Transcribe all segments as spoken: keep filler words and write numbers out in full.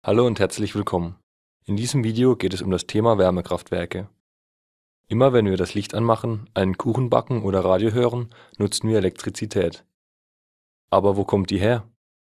Hallo und herzlich willkommen. In diesem Video geht es um das Thema Wärmekraftwerke. Immer wenn wir das Licht anmachen, einen Kuchen backen oder Radio hören, nutzen wir Elektrizität. Aber wo kommt die her?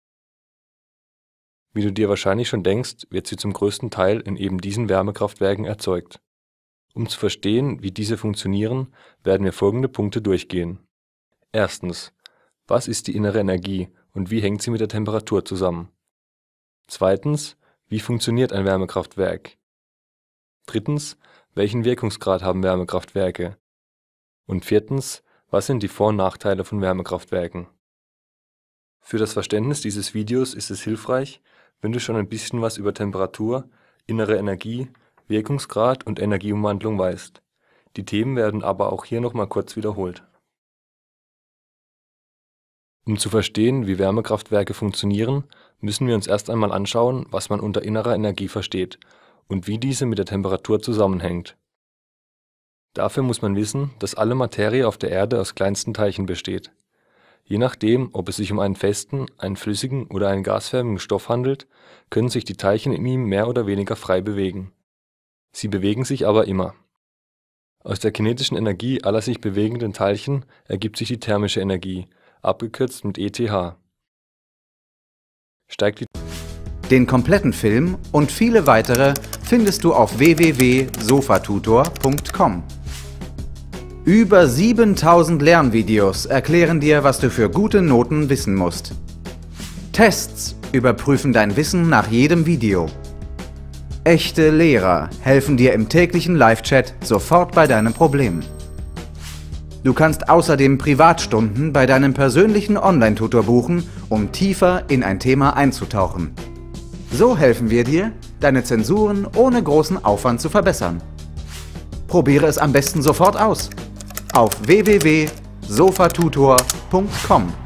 Wie du dir wahrscheinlich schon denkst, wird sie zum größten Teil in eben diesen Wärmekraftwerken erzeugt. Um zu verstehen, wie diese funktionieren, werden wir folgende Punkte durchgehen. Erstens: Was ist die innere Energie und wie hängt sie mit der Temperatur zusammen? Zweitens: Wie funktioniert ein Wärmekraftwerk? Drittens: Welchen Wirkungsgrad haben Wärmekraftwerke? Und viertens: Was sind die Vor- und Nachteile von Wärmekraftwerken? Für das Verständnis dieses Videos ist es hilfreich, wenn du schon ein bisschen was über Temperatur, innere Energie, Wirkungsgrad und Energieumwandlung weißt. Die Themen werden aber auch hier nochmal kurz wiederholt. Um zu verstehen, wie Wärmekraftwerke funktionieren, müssen wir uns erst einmal anschauen, was man unter innerer Energie versteht und wie diese mit der Temperatur zusammenhängt. Dafür muss man wissen, dass alle Materie auf der Erde aus kleinsten Teilchen besteht. Je nachdem, ob es sich um einen festen, einen flüssigen oder einen gasförmigen Stoff handelt, können sich die Teilchen in ihm mehr oder weniger frei bewegen. Sie bewegen sich aber immer. Aus der kinetischen Energie aller sich bewegenden Teilchen ergibt sich die thermische Energie, abgekürzt mit E T H. Steigt die Den kompletten Film und viele weitere findest du auf w w w punkt sofatutor punkt com. Über siebentausend Lernvideos erklären dir, was du für gute Noten wissen musst. Tests überprüfen dein Wissen nach jedem Video. Echte Lehrer helfen dir im täglichen Live-Chat sofort bei deinem Problem. Du kannst außerdem Privatstunden bei deinem persönlichen Online-Tutor buchen, um tiefer in ein Thema einzutauchen. So helfen wir dir, deine Zensuren ohne großen Aufwand zu verbessern. Probiere es am besten sofort aus. Auf w w w punkt sofatutor punkt com.